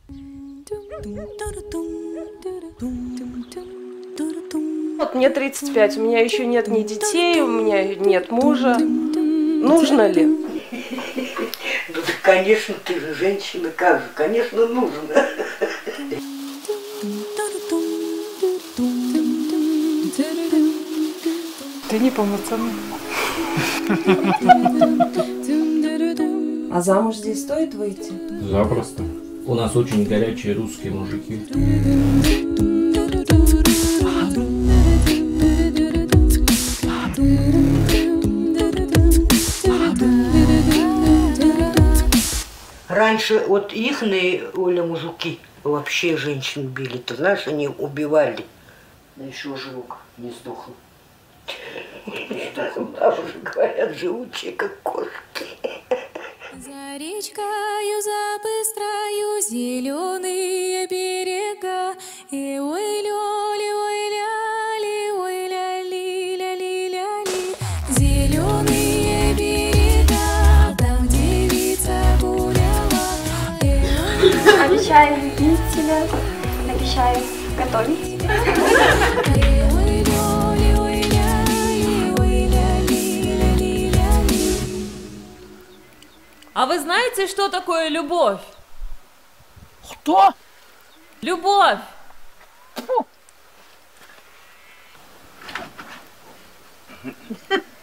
Вот мне 35, у меня еще нет ни детей, у меня нет мужа. Нужно ли? Ну да, конечно, ты же женщина, как же, конечно, нужно. Ты неполноценный. А замуж здесь стоит выйти? Запросто. У нас очень горячие русские мужики. Раньше вот ихные, Оля, мужики вообще женщин били. Ты знаешь, они убивали. Да еще живок не сдохл. Бабушки говорят, живучие, как кошки. За речкою, за быстрою, зеленые берега. И ой, лёли, ой, ляли, ой, ляли, ляли, ляли. Зеленые берега, там девица гуляла. Обещаю любить тебя, обещаю готовить тебе. А вы знаете, что такое любовь? Что? Любовь! Фу.